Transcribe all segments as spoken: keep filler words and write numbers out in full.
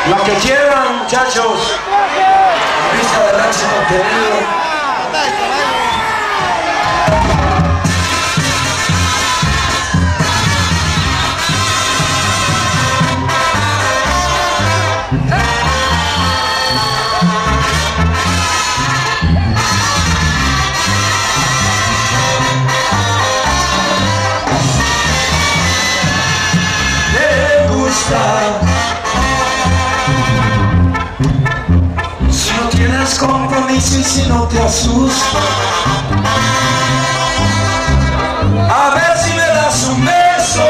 Los que quieran, muchachos, vista de rancho contenido. Si no tienes compromiso y si no te asusta, a ver si me das un beso,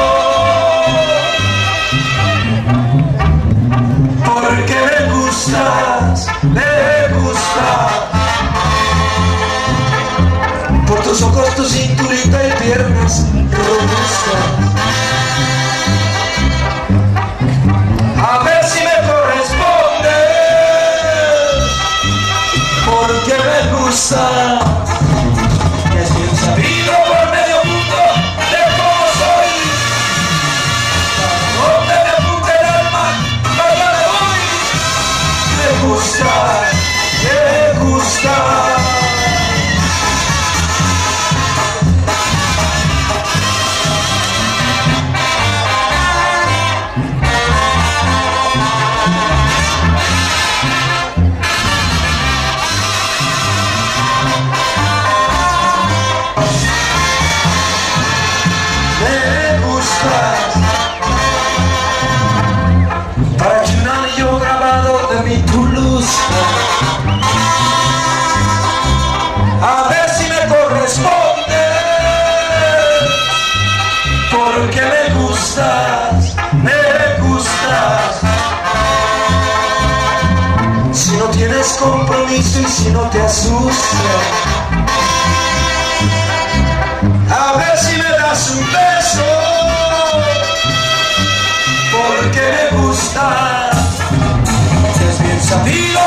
porque me gustas, me gustas, por tus ojos, tu cinturita y piernas robustas. A ver si me corresponde, porque me gusta. Es bien sabido por medio mundo de cómo soy. Para donde me apunte el alma, para me voy. Me gusta, me gusta. Para que un anillo grabado de mi tu luz, a ver si me corresponde, porque me gustas, me gustas. Si no tienes compromiso y si no te asustas, a ver si me das un beso, porque me gusta. Es bien sabido